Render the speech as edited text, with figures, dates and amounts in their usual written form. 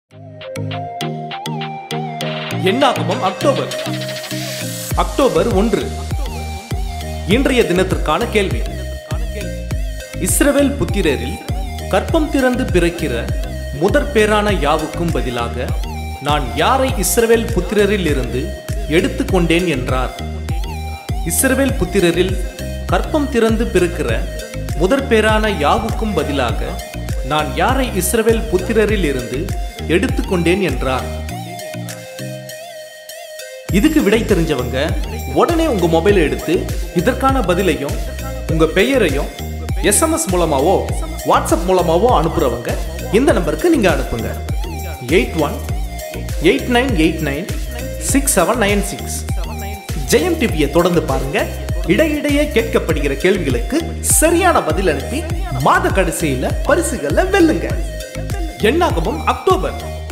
எண்ணாகமம் அக்டோபர் 1. இன்றைய தினத்திற்கான கேள்வி. இஸ்ரவேல் புத்திரரில் கற்பம் திறந்து பிறக்கிற முதற் பேரான யாவுக்கும் பதிலாக நான் யாரை இஸ்ரவேல் புத்திரரில் இருந்து எடுத்துக்கொண்டேன் என்றார். இஸ்ரவேல் புத்திரரில் கற்பம் திறந்து பிறக்கிற முதற் பேரான யாவுக்கும் பதிலாக நான் யாரை இஸ்ரவேல் புத்திரரில் இருந்து எடுத்துக்கொண்டேன் என்றார். இதுக்கு விடை தெரிஞ்சவங்க உடனே உங்க மொபைலை எடுத்து இதற்கான பதிலையும் உங்க பெயரையும் SMS மூலமாவோ வாட்ஸ்அப் மூலமாவோ அனுப்புறவங்க இந்த நம்பருக்கு நீங்க அனுப்புங்க. 8189896796. ஜெயம் டிவியை தொடர்ந்து பாருங்க. இடையிடையே கேட்கப்படுகிற கேள்விகளுக்கு சரியான பதில் அனுப்பி மாத கடைசியில பரிசுகளை வெல்லுங்க. எண்ணாகமம் அக்டோபர்